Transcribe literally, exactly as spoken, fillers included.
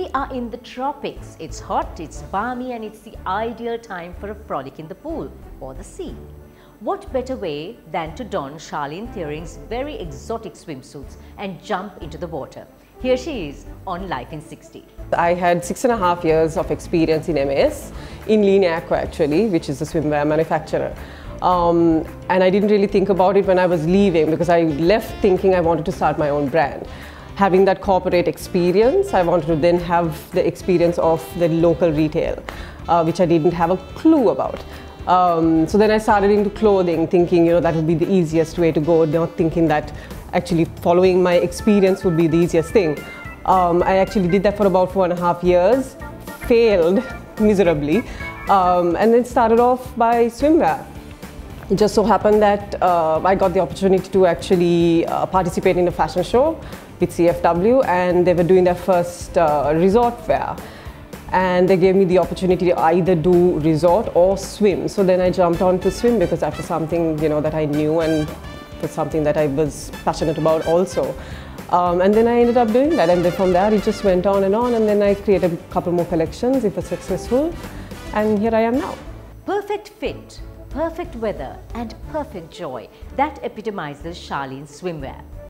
We are in the tropics. It's hot, it's balmy, and it's the ideal time for a frolic in the pool or the sea. What better way than to don Charlene Thearing's very exotic swimsuits and jump into the water? Here she is on Life in sixty. I had six and a half years of experience in M S, in Lean Aqua actually, which is a swimwear manufacturer. Um, and I didn't really think about it when I was leaving, because I left thinking I wanted to start my own brand. Having that corporate experience, I wanted to then have the experience of the local retail, uh, which I didn't have a clue about. Um, so then I started into clothing, thinking, you know, that would be the easiest way to go, not thinking that actually following my experience would be the easiest thing. Um, I actually did that for about four and a half years, failed miserably, um, and then started off by swimwear. It just so happened that uh, I got the opportunity to actually uh, participate in a fashion show with C F W, and they were doing their first uh, resort wear. And they gave me the opportunity to either do resort or swim. So then I jumped on to swim, because that was something, you know, that I knew, and was something that I was passionate about also. Um, and then I ended up doing that, and then from there it just went on and on, and then I created a couple more collections. It was successful, and here I am now. Perfect fit, perfect weather and perfect joy. That epitomizes Charlene's swimwear.